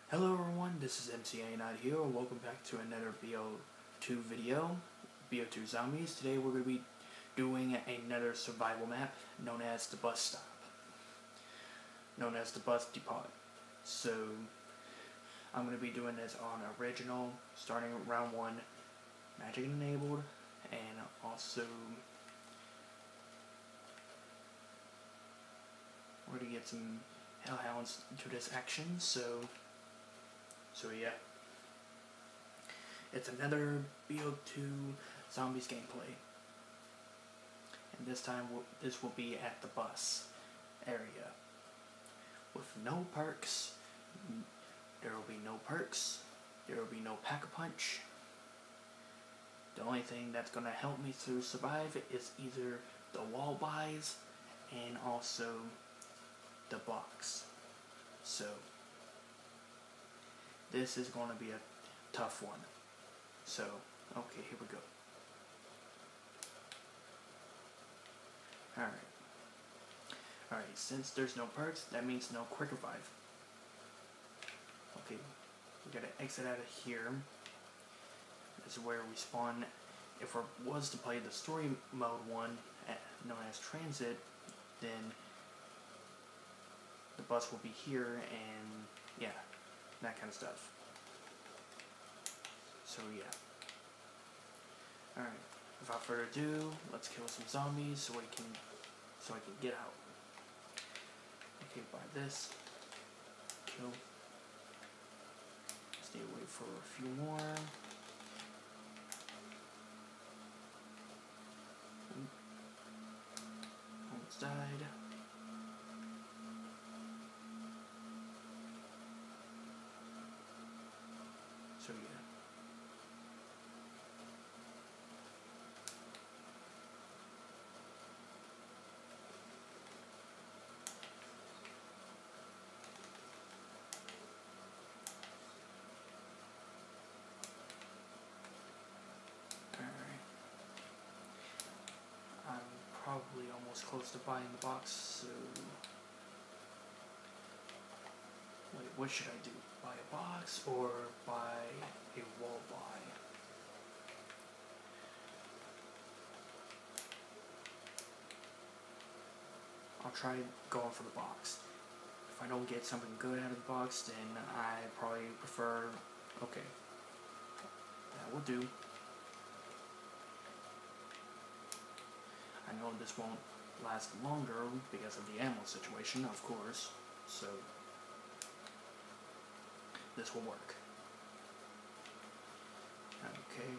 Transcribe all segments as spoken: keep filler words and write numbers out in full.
Hello everyone, this is M C A Not here. Welcome back to another B O two video, B O two Zombies. Today we're going to be doing another survival map known as the bus stop, known as the bus depot. So I'm going to be doing this on original, starting round one, magic enabled, and also we're going to get some hellhounds to this action. So. So yeah, it's another B O two Zombies gameplay, and this time we'll, this will be at the bus area, with no perks. There will be no perks, there will be no pack-a-punch. The only thing that's going to help me to survive is either the wall buys and also the box. So this is going to be a tough one. So, okay, here we go. Alright. Alright, since there's no perks, that means no quick revive. Okay, we gotta exit out of here. This is where we spawn. If we was to play the story mode one, known as transit, then the bus will be here and yeah. That kind of stuff. So yeah. Alright, without further ado, let's kill some zombies so we can so I can get out. Okay, buy this. Kill. Stay away for a few more. Almost died. So yeah. Alright. I'm probably almost close to buying the box, so wait, what should I do? Buy a box or buy a wall buy? I'll try going for the box. If I don't get something good out of the box, then I probably prefer, okay, that will do. I know this won't last longer because of the ammo situation, of course, so this will work. Okay.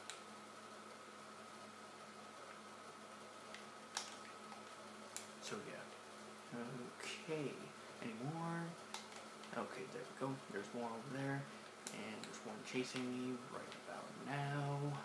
So yeah. Okay. Any more? Okay, there we go. There's one over there. And there's one chasing me right about now.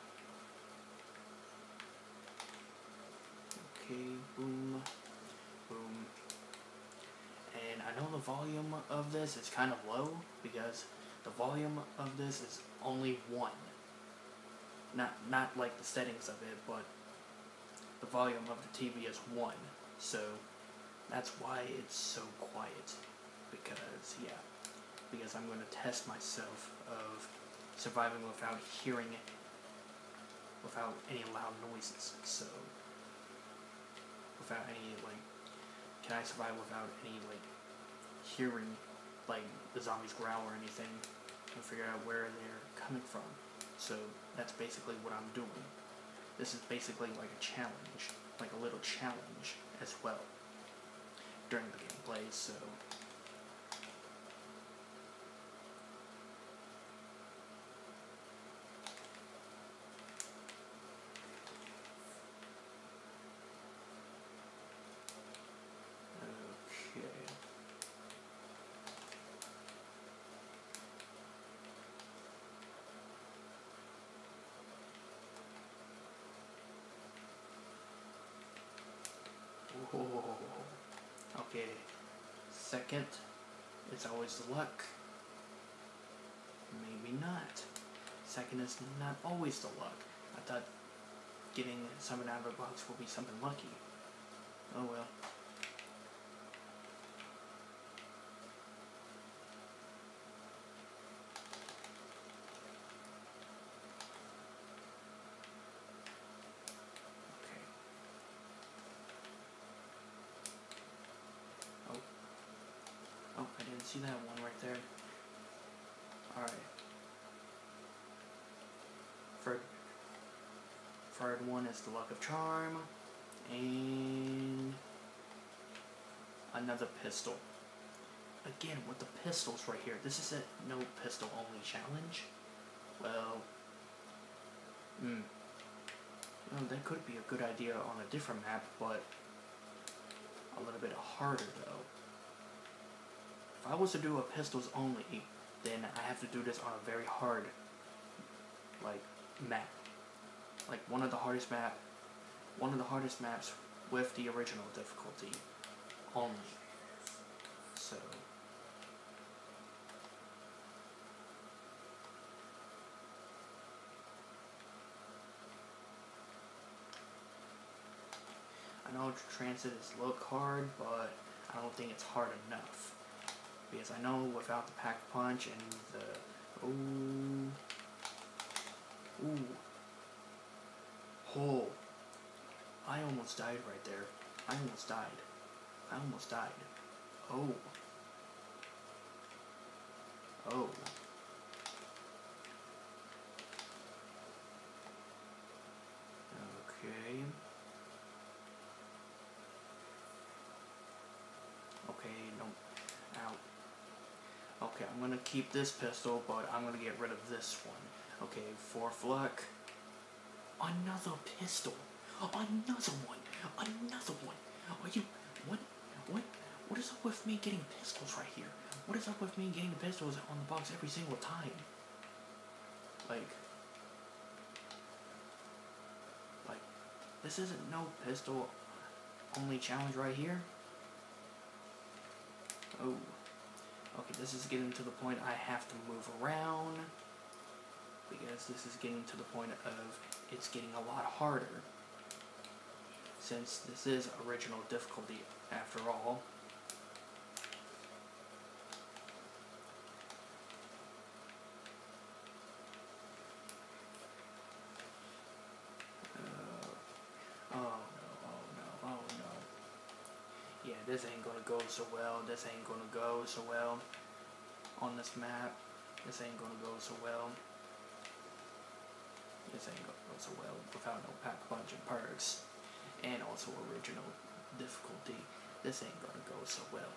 Okay, boom. Boom. And I know the volume of this is kind of low because the volume of this is only one. Not not like the settings of it, but the volume of the T V is one. So that's why it's so quiet. Because yeah, because I'm going to test myself of surviving without hearing it, without any loud noises. So without any like, can I survive without any like hearing like the zombies growl or anything, and figure out where they're coming from. So that's basically what I'm doing. This is basically like a challenge, like a little challenge as well during the gameplay, so oh, okay. Second, it's always the luck. Maybe not. Second is not always the luck. I thought getting something out of a box will be something lucky. Oh well. Oh, I didn't see that one right there. Alright. Third, third one is the Luck of Charm. And another pistol. Again, with the pistols right here. This is a no pistol only challenge. Well, hmm. Well, that could be a good idea on a different map, but a little bit harder though. If I was to do a pistols only, then I have to do this on a very hard, like, map. Like one of the hardest map, one of the hardest maps with the original difficulty only. So. I know transit is look hard, but I don't think it's hard enough. Because I know without the pack punch and the ooh ooh oh, I almost died right there. I almost died. I almost died. Oh. Oh. Okay. Okay, no. Ow. Okay, I'm gonna keep this pistol, but I'm gonna get rid of this one. Okay, fourth luck. Another pistol. Another one. Another one. Are you... What? What? What is up with me getting pistols right here? What is up with me getting the pistols on the box every single time? Like... Like... This isn't no pistol only challenge right here. Oh. Okay, this is getting to the point I have to move around. Because this is getting to the point of it's getting a lot harder. Since this is original difficulty after all. Uh, oh no, oh no, oh no. Yeah, this ain't gonna go so well. This ain't gonna go so well on this map. This ain't gonna go so well. This ain't gonna go so well without no pack punch and perks. And also original difficulty. This ain't gonna go so well.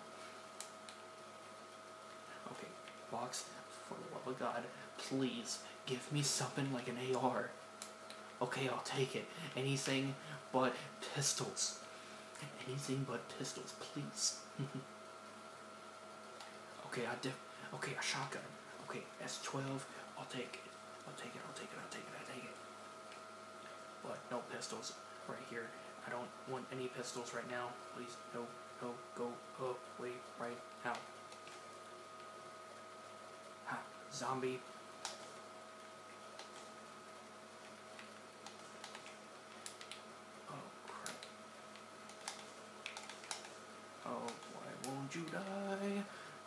Okay, box, for the love of God, please give me something like an A R. Okay, I'll take it. Anything but pistols. Anything but pistols, please. Okay, I def- Okay, a shotgun. Okay, S twelve. I'll take it. I'll take it. I'll take it. I'll take it. I'll take it. But no pistols right here. I don't want any pistols right now. Please, no, no, go away right now. Ha, zombie. Oh crap. Oh, why won't you die?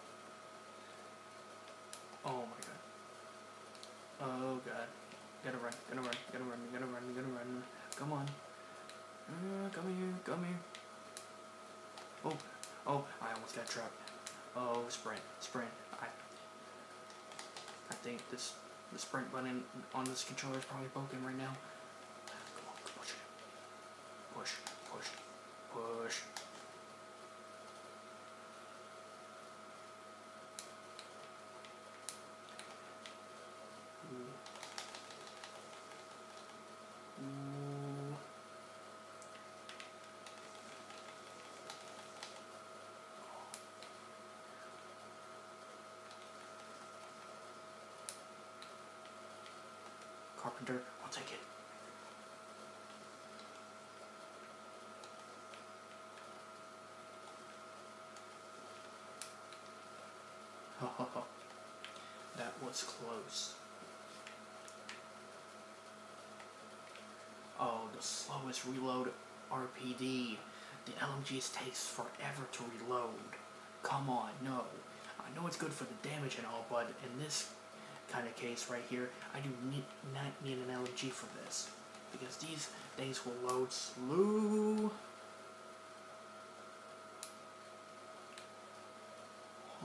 Oh my god. Oh god. Gotta run, gotta run, gotta run, gotta run, gotta run. Come on. Uh, come here, come here. Oh, oh, I almost got trapped. Oh, sprint, sprint. I I think this the sprint button on this controller is probably broken right now. Come on, push it. Push, push, push. Ooh. Ooh. Carpenter, I'll take it. Ha ha ha. That was close. Oh, the slowest reload R P D. The L M Gs takes forever to reload. Come on, no. I know it's good for the damage and all, but in this kind of case right here, I do need, not need an L M G for this. Because these things will load slow.